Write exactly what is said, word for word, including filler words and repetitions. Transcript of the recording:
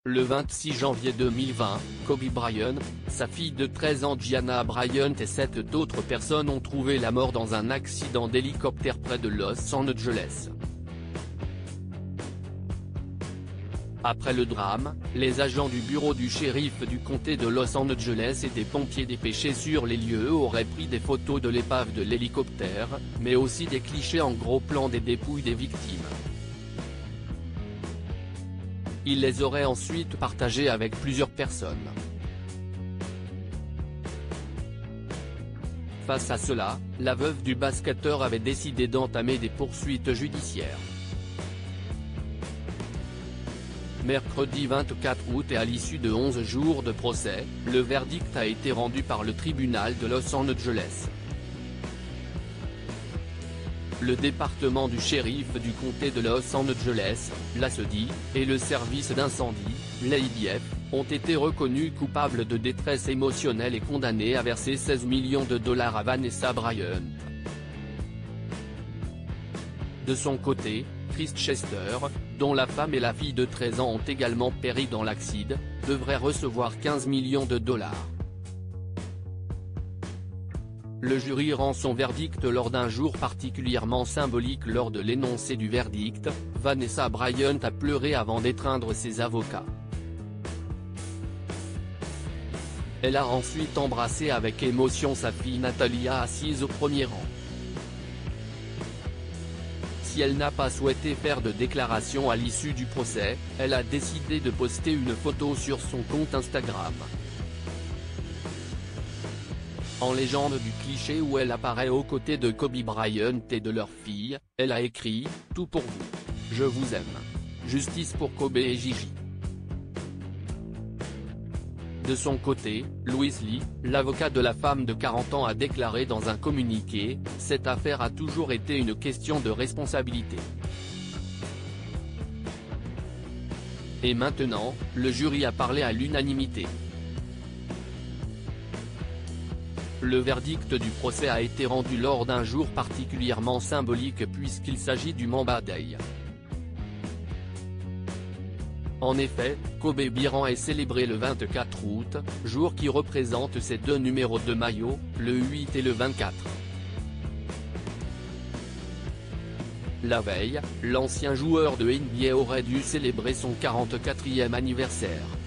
Le vingt-six janvier deux mille vingt, Kobe Bryant, sa fille de treize ans Gianna Bryant et sept autres personnes ont trouvé la mort dans un accident d'hélicoptère près de Los Angeles. Après le drame, les agents du bureau du shérif du comté de Los Angeles et des pompiers dépêchés sur les lieux auraient pris des photos de l'épave de l'hélicoptère, mais aussi des clichés en gros plan des dépouilles des victimes. Ils les auraient ensuite partagés avec plusieurs personnes. Face à cela, la veuve du basketteur avait décidé d'entamer des poursuites judiciaires. Mercredi vingt-quatre août et à l'issue de onze jours de procès, le verdict a été rendu par le tribunal de Los Angeles. Le département du shérif du comté de Los Angeles, l'A S D, et le service d'incendie, l'A I D F, ont été reconnus coupables de détresse émotionnelle et condamnés à verser seize millions de dollars à Vanessa Bryant. De son côté, Chris Chester, dont la femme et la fille de treize ans ont également péri dans l'accident, devrait recevoir quinze millions de dollars. Le jury rend son verdict lors d'un jour particulièrement symbolique. Lors de l'énoncé du verdict, Vanessa Bryant a pleuré avant d'étreindre ses avocats. Elle a ensuite embrassé avec émotion sa fille Natalia assise au premier rang. Si elle n'a pas souhaité faire de déclaration à l'issue du procès, elle a décidé de poster une photo sur son compte Instagram. En légende du cliché où elle apparaît aux côtés de Kobe Bryant et de leur fille, elle a écrit « Tout pour vous. Je vous aime. Justice pour Kobe et Gigi ». De son côté, Louis Lee, l'avocat de la femme de quarante ans a déclaré dans un communiqué « Cette affaire a toujours été une question de responsabilité. Et maintenant, le jury a parlé à l'unanimité. » Le verdict du procès a été rendu lors d'un jour particulièrement symbolique puisqu'il s'agit du Mamba Day. En effet, Kobe Bryant est célébré le vingt-quatre août, jour qui représente ses deux numéros de maillot, le huit et le vingt-quatre. La veille, l'ancien joueur de N B A aurait dû célébrer son quarante-quatrième anniversaire.